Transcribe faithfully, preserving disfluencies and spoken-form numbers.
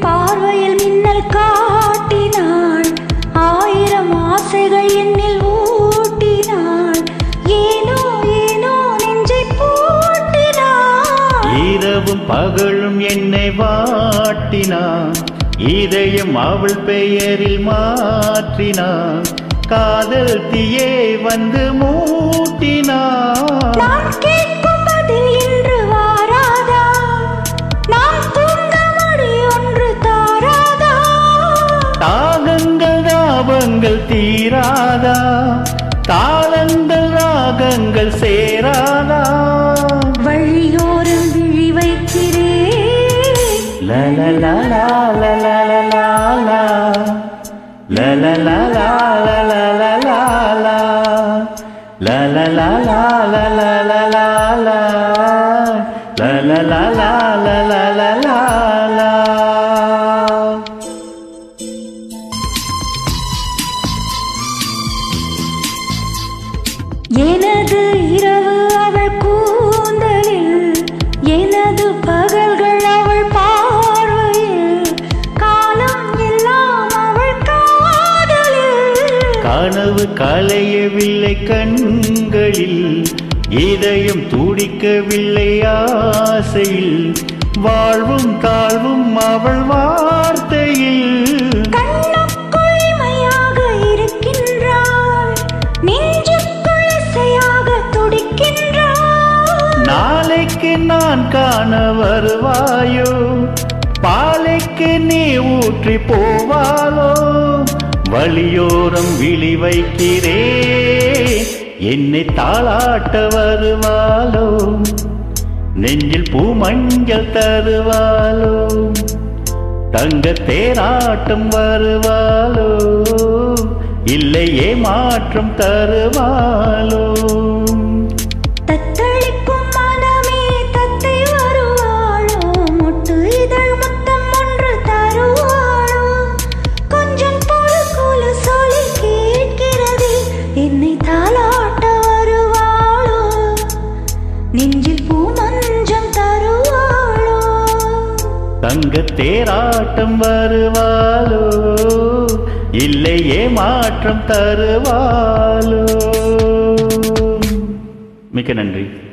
பார்வையில் மின்னல் காட்டினாள், ஆயிரம் ஆசைகள் என்னில் ஊட்டினாள், ஏனோ ஏனோ நெஞ்சை பூட்டினாள். இரவும் பகலும் என்னை வாட்டினான், இதயம் அவள் பெயரில் மாற்றினான், காதல் தீயே வந்து மூட்டினான். நான் கேட்கும் பதில் இன்று வாராதா, நான் தூங்க மொழி ஒன்று தாராதா, தாகங்கள் தாபங்கள் தீராதா, தாளங்கள் ராகங்கள் சேராதா, வழியோரம் விழி வைக்கிறேன். லலலலா லலலலா லலலலா லலலலா லலலலா லலலலா லலலலா லலலலா. எனது இரவு அவள் கூந்தலில், எனது பகல்கள் அவள் பார்வையில், காலம் எல்லாம் அவள் காதலில். கனவு கலையவில்லை கண்களில், இதயம் துடிக்கவில்லை ஆசையில், வாழ்வும் தாழ்வும் அவள் வார்த்தையில். கண்ணுக்குள் இமையாக இருக்கின்றாள், நெஞ்சுக்குள் இசையாக துடிக்கின்றாள். நாளைக்கு நான் காண வருவாயோ, பாலைக்கு நீ ஊற்றி போவாளோ, வழியோரம் விழி வைக்கிறேன், என்னை தாளாட்ட வருவாளோ, நெஞ்சில் பூமஞ்சள் தருவாளோ, தங்க தேராட்டம் வருவாளோ, இல்லையே மாற்றம் தருவாளோ. தத்தளிக்கும் மனமே தத்தை வருவாளோ, மொட்டு இதழ் முத்தம் ஒன்று தருவாளோ, கொஞ்சம் பொறுக்குல சொல்லி கேட்கிறது, என்னை தாளாட்ட வருவாளோ, நெஞ்சில் பூமஞ்சம் தருவாளோ, தங்க தேராட்டம் வருவாளோ, இல்லையே மாற்றம் தருவாளோ. மிக்க நன்றி.